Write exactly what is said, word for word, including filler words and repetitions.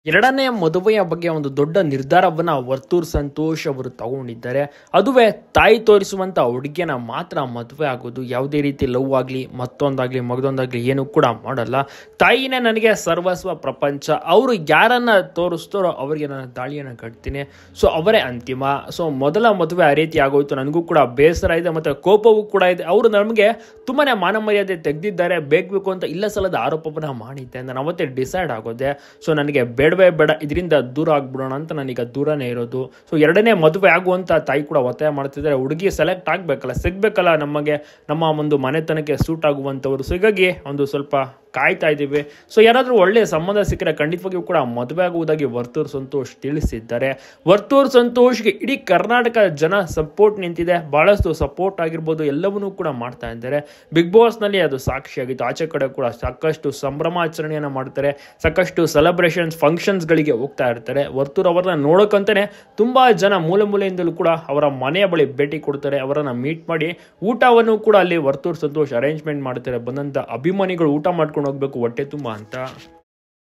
ಎರಡನೇ ಮದುವೆಯ ಬಗ್ಗೆ ಒಂದು ದೊಡ್ಡ ನಿರ್ಧಾರವನ್ನ ವರ್ತೂರ್ ಸಂತೋಷ್ ಅವರು ತಗೊಂಡಿದ್ದಾರೆ. ಅದುವೇ ತಾಯಿ ತೋರಿಸುವಂತ ಹುಡುಗಿಯನ್ನ ಮಾತ್ರ ಮದುವೆ ಆಗೋದು. ಯಾವುದೇ ರೀತಿ ಲವ್ ಆಗಲಿ ಮತ್ತೊಂದಾಗ್ಲಿ ಮಗದೊಂದಾಗ್ಲಿ ಏನು ಕೂಡ ಮಾಡಲ್ಲ. ತಾಯಿನೇ ನನಗೆ ಸರ್ವಸ್ವ ಪ್ರಪಂಚ. ಅವರು ಯಾರನ್ನ ತೋರಿಸ್ತಾರೋ ಅವರಿಗೆ ನಾನು ದಾಳಿಯನ್ನು ಕಟ್ತೀನಿ. ಸೊ ಅವರೇ ಅಂತಿಮ. ಸೊ ಮೊದಲ ಮದುವೆ ಆ ರೀತಿ ಆಗೋಯ್ತು. ನನಗೂ ಕೂಡ ಬೇಸರ ಇದೆ ಮತ್ತೆ ಕೋಪವೂ ಕೂಡ ಇದೆ. ಅವರು ನಮಗೆ ತುಂಬಾನೇ ಮಾನ ಮರ್ಯಾದೆ ತೆಗೆದಿದ್ದಾರೆ. ಬೇಕು ಅಂತ ಇಲ್ಲ ಸಲದ ಆರೋಪವನ್ನ ಮಾಡಿದ್ದೆ. ನಾನು ಅವತ್ತೇ ಡಿಸೈಡ್ ಆಗೋದೆ. ಸೊ ನನಗೆ ಬೇಡವೇ ಬೇಡ, ಇದರಿಂದ ದೂರ ಆಗ್ಬಿಡೋಣ ಅಂತ ನಾನೀಗ ದೂರನೇ ಇರೋದು. ಸೊ ಎರಡನೇ ಮದುವೆ ಆಗುವಂತ ತಾಯಿ ಕೂಡ ಒತ್ತಾಯ ಮಾಡ್ತಿದ್ದಾರೆ. ಹುಡುಗಿ ಸೆಲೆಕ್ಟ್ ಆಗ್ಬೇಕಲ್ಲ, ಸಿಗ್ಬೇಕಲ್ಲ ನಮಗೆ, ನಮ್ಮ ಒಂದು ಮನೆತನಕ್ಕೆ ಸೂಟ್ ಆಗುವಂಥವ್ರು. ಸೊ ಹೀಗಾಗಿ ಒಂದು ಸ್ವಲ್ಪ ಕಾಯ್ತಾ ಇದ್ದೀವಿ. ಸೊ ಯಾರಾದರೂ ಒಳ್ಳೆಯ ಸಂಬಂಧ ಸಿಕ್ಕರೆ ಖಂಡಿತವಾಗಿಯೂ ಕೂಡ ಮದುವೆ ಆಗುವುದಾಗಿ ವರ್ತೂರ್ ಸಂತೋಷ್ ತಿಳಿಸಿದ್ದಾರೆ. ವರ್ತೂರ್ ಸಂತೋಷ್ಗೆ ಇಡೀ ಕರ್ನಾಟಕ ಜನ ಸಪೋರ್ಟ್ ನಿಂತಿದೆ. ಬಹಳಷ್ಟು ಸಪೋರ್ಟ್ ಆಗಿರ್ಬೋದು, ಎಲ್ಲವನ್ನೂ ಕೂಡ ಮಾಡ್ತಾ ಇದ್ದಾರೆ. ಬಿಗ್ ಬಾಸ್ ನಲ್ಲಿ ಅದು ಸಾಕ್ಷಿಯಾಗಿತ್ತು. ಆಚೆ ಕಡೆ ಕೂಡ ಸಾಕಷ್ಟು ಸಂಭ್ರಮಾಚರಣೆಯನ್ನು ಮಾಡ್ತಾರೆ. ಸಾಕಷ್ಟು ಸೆಲೆಬ್ರೇಷನ್ಸ್ ಫಂಕ್ಷನ್ಸ್ ಗಳಿಗೆ ಹೋಗ್ತಾ ಇರ್ತಾರೆ. ವರ್ತೂರ್ ಅವರನ್ನ ನೋಡೋಕಂತಾನೆ ತುಂಬಾ ಜನ ಮೂಲೆ ಮೂಲೆಯಿಂದಲೂ ಕೂಡ ಅವರ ಮನೆಯ ಬಳಿ ಭೇಟಿ ಕೊಡ್ತಾರೆ. ಅವರನ್ನ ಮೀಟ್ ಮಾಡಿ ಊಟವನ್ನು ಕೂಡ ಅಲ್ಲಿ ವರ್ತೂರ್ ಸಂತೋಷ್ ಅರೇಂಜ್ಮೆಂಟ್ ಮಾಡ್ತಾರೆ. ಬಂದಂತ ಅಭಿಮಾನಿಗಳು ಊಟ ಮಾಡ್ಕೊಂಡು ಹೋಗ್ಬೇಕು ಹೊಟ್ಟೆ ತುಂಬ ಅಂತ.